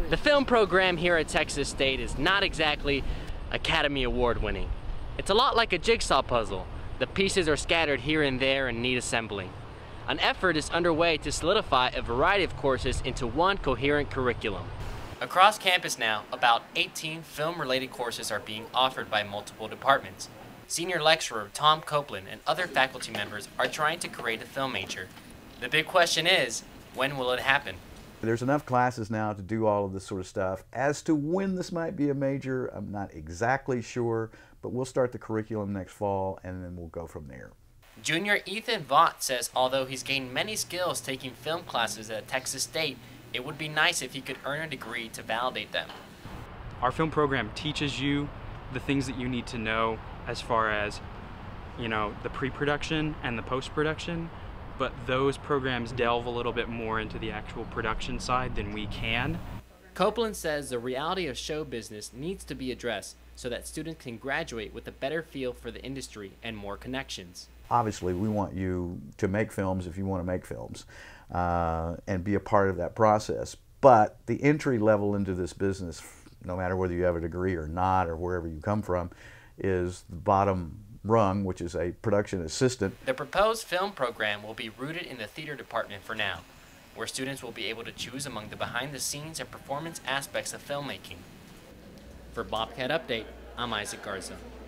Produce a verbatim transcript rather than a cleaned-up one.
The film program here at Texas State is not exactly Academy Award winning. It's a lot like a jigsaw puzzle. The pieces are scattered here and there and need assembling. An effort is underway to solidify a variety of courses into one coherent curriculum. Across campus now, about eighteen film-related courses are being offered by multiple departments. Senior lecturer Tom Copeland and other faculty members are trying to create a film major. The big question is, when will it happen? There's enough classes now to do all of this sort of stuff. As to when this might be a major, I'm not exactly sure, but we'll start the curriculum next fall and then we'll go from there. Junior Ethan Vaught says although he's gained many skills taking film classes at Texas State, it would be nice if he could earn a degree to validate them. Our film program teaches you the things that you need to know as far as, you know, the pre-production and the post-production, but those programs delve a little bit more into the actual production side than we can. Copeland says the reality of show business needs to be addressed so that students can graduate with a better feel for the industry and more connections. Obviously, we want you to make films if you want to make films uh, and be a part of that process. But the entry level into this business, no matter whether you have a degree or not or wherever you come from, is the bottom rung, which is a production assistant. The proposed film program will be rooted in the theater department for now, where students will be able to choose among the behind-the-scenes and performance aspects of filmmaking. For Bobcat Update, I'm Isaac Garza.